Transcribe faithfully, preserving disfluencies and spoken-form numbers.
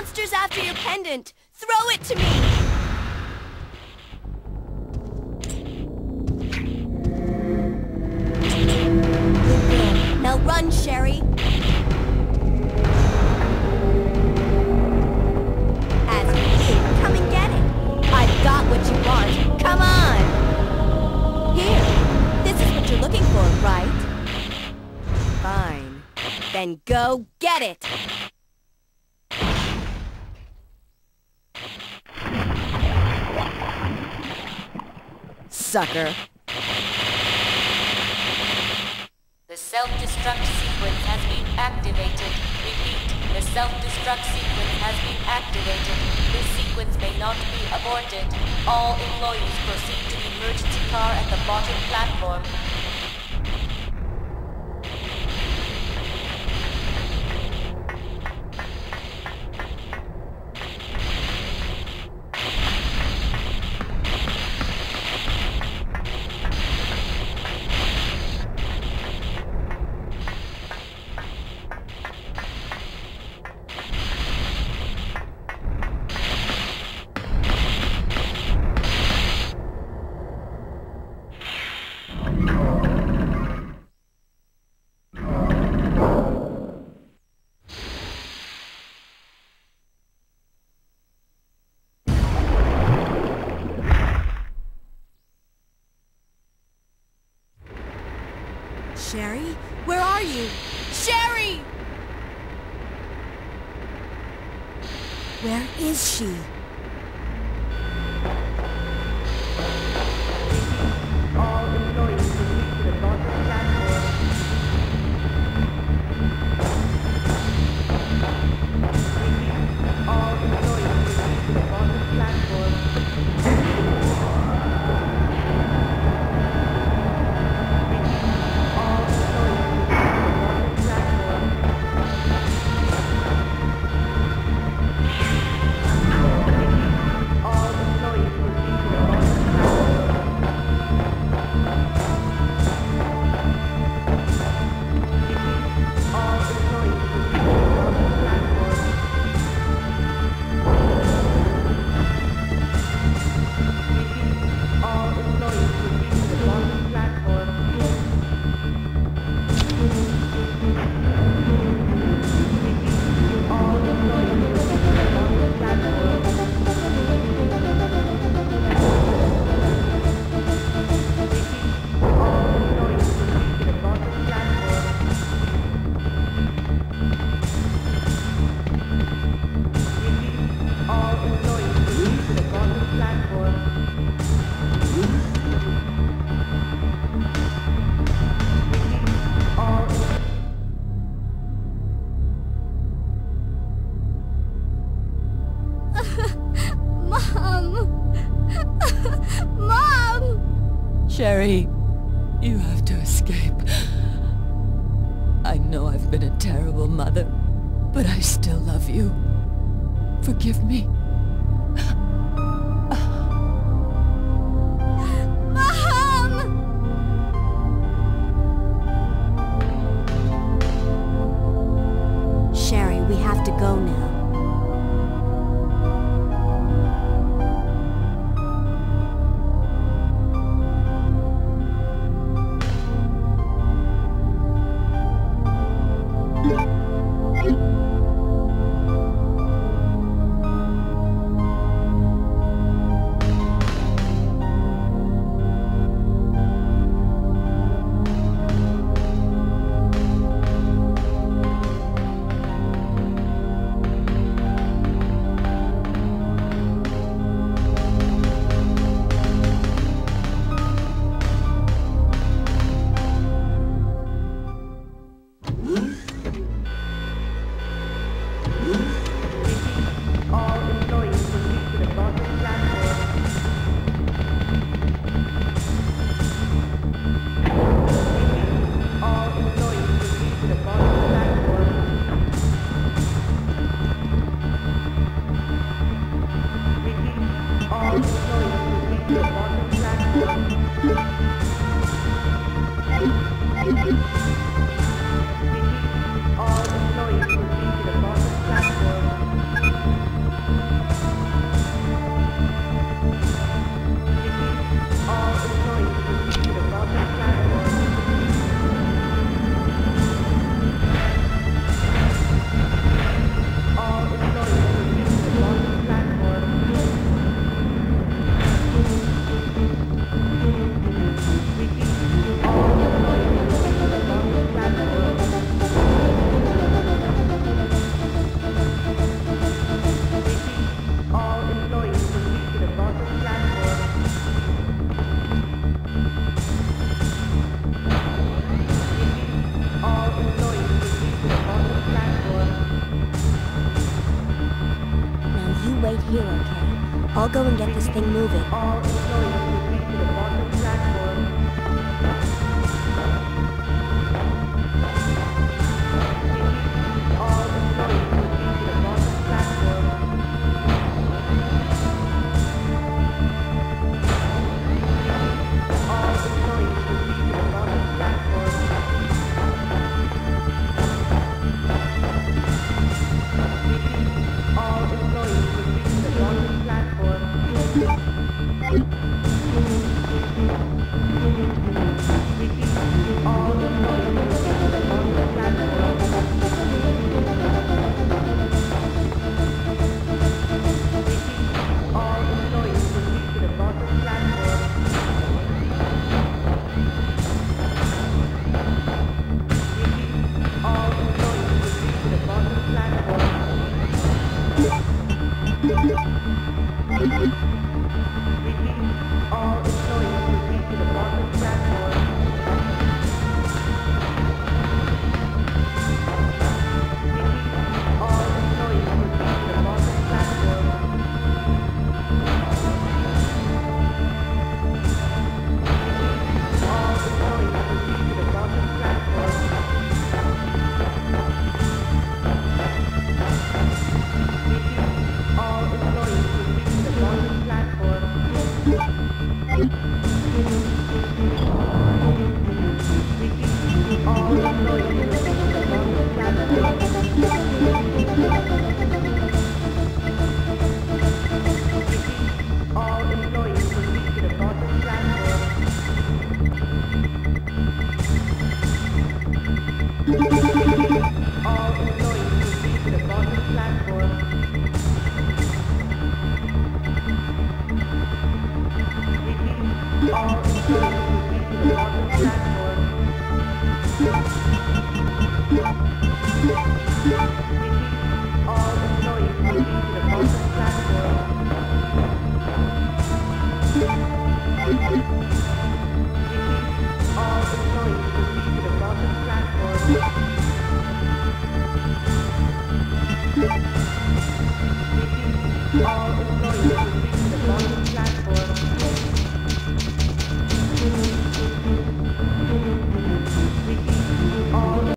monster's after your pendant! Throw it to me! Now run, Sherry! As for you, come and get it! I've got what you want! Come on! Here! This is what you're looking for, right? Fine. Then go get it! Sucker! The self-destruct sequence has been activated. Repeat, the self-destruct sequence has been activated. This sequence may not be aborted. All employees proceed to the emergency car at the bottom platform. Sherry? Where are you? Sherry! Where is she? All employees proceed to the bottom platform. All employees proceed to the bottom platform. Sherry, you have to escape. I know I've been a terrible mother, but I still love you. Forgive me. Mom! Sherry, we have to go now. here, okay? I'll go and get this thing moving. All employees proceed to the bottom platform. All employees proceed to the bottom platform. All employees proceed to the bottom platform. All employees proceed to the bottom platform. All employees proceed to the bottom platform. All employees proceed to the bottom platform. All employees proceed to the bottom platform. All employees proceed to the bottom platform. All employees proceed to the bottom platform. All employees proceed to the bottom platform. All employees proceed to the bottom platform. All employees proceed to the bottom platform. All employees proceed to the bottom platform. All employees proceed to the bottom platform. All employees proceed to the bottom platform. All employees proceed to the bottom platform. All employees proceed to the bottom platform. All